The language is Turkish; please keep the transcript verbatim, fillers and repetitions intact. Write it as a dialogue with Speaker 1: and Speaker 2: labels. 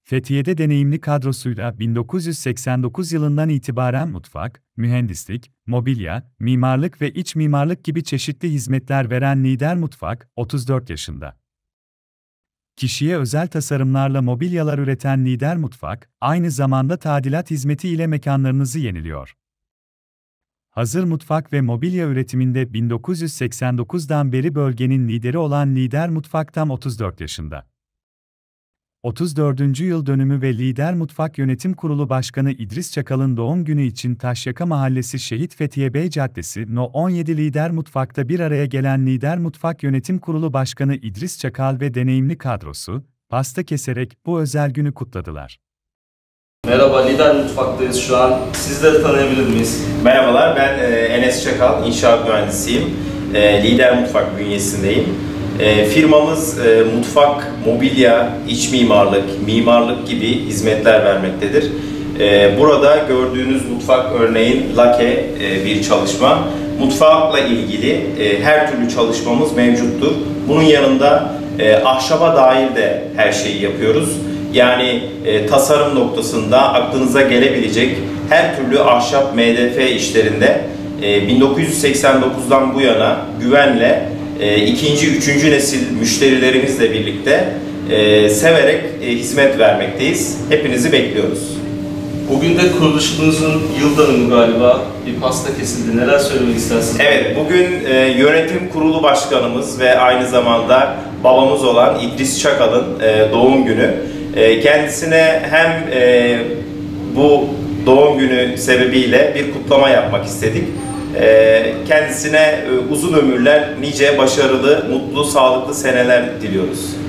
Speaker 1: Fethiye'de deneyimli kadrosuyla bin dokuz yüz seksen dokuz yılından itibaren mutfak, mühendislik, mobilya, mimarlık ve iç mimarlık gibi çeşitli hizmetler veren Niğder Mutfak, otuz dört yaşında. Kişiye özel tasarımlarla mobilyalar üreten Niğder Mutfak, aynı zamanda tadilat hizmeti ile mekanlarınızı yeniliyor. Hazır mutfak ve mobilya üretiminde bin dokuz yüz seksen dokuzdan beri bölgenin lideri olan Niğder Mutfak tam otuz dört yaşında. otuz dördüncü yıl dönümü ve Lider Mutfak Yönetim Kurulu Başkanı İdris Çakal'ın doğum günü için Taşyaka Mahallesi Şehit Fethiye Bey Caddesi No on yedi Lider Mutfak'ta bir araya gelen Lider Mutfak Yönetim Kurulu Başkanı İdris Çakal ve deneyimli kadrosu, pasta keserek bu özel günü kutladılar.
Speaker 2: Merhaba, Lider Mutfak'tayız şu an. Sizleri tanıyabilir miyiz?
Speaker 3: Merhabalar, ben Enes Çakal, inşaat mühendisiyim. Lider Mutfak bünyesindeyim. E, firmamız e, mutfak, mobilya, iç mimarlık, mimarlık gibi hizmetler vermektedir. E, burada gördüğünüz mutfak örneğin lake e, bir çalışma. Mutfakla ilgili e, her türlü çalışmamız mevcuttur. Bunun yanında e, ahşaba dahil de her şeyi yapıyoruz. Yani e, tasarım noktasında aklınıza gelebilecek her türlü ahşap M D F işlerinde e, bin dokuz yüz seksen dokuzdan bu yana güvenle E, ikinci, üçüncü nesil müşterilerimizle birlikte e, severek e, hizmet vermekteyiz. Hepinizi bekliyoruz.
Speaker 2: Bugün de kuruluşunuzun yıl dönümü galiba. Bir pasta kesildi. Neler söylemek istersiniz?
Speaker 3: Evet, bugün e, yönetim kurulu başkanımız ve aynı zamanda babamız olan İdris Çakal'ın e, doğum günü. E, kendisine hem e, bu doğum günü sebebiyle bir kutlama yapmak istedik. Kendisine uzun ömürler, nice başarılı, mutlu, sağlıklı seneler diliyoruz.